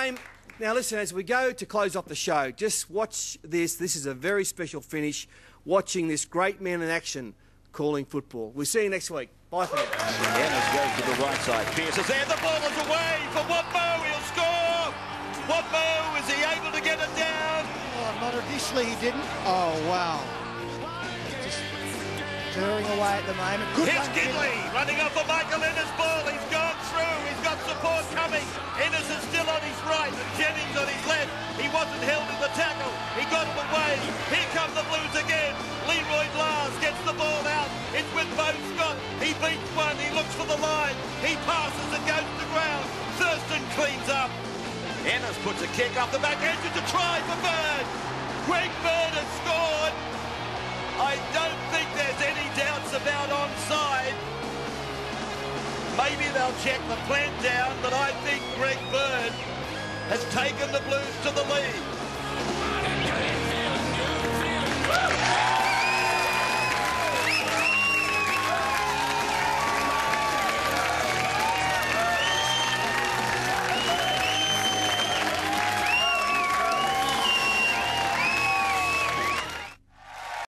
game. Now, listen, as we go to close off the show, just watch this. This is a very special finish, watching this great man in action calling football. We'll see you next week. Bye for now. Ennis goes to the right side. Pearce is there. The ball is away for Watmo. He'll score. Watmo, is he able to get it down? Oh, not initially he didn't. Oh, wow. Just stirring away at the moment. Good Here's Gidley running off a Michael Ennis ball. He's gone through. He's got support coming. Ennis is still on his right and Jennings on his left. He wasn't held in the tackle. He got him away. Here come the Blues again. Leroy Blas gets the ball out. It's with Bo Scott. He beats one. He looks for the line. He passes and goes to the ground. Thurston cleans up. Ennis puts a kick up the back edge. It's a try for Bird. Greg Bird has scored. I don't think there's any doubts about onside. Maybe they'll check the plan down, but I think Greg Bird has taken the Blues to the lead.